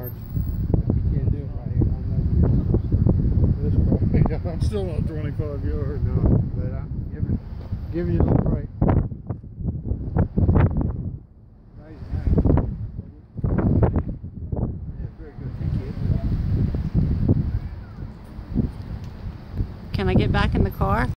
yards. You can't do it right here. This way. I'm still not 25 yards. No, but I'm giving you a little break. Can I get back in the car?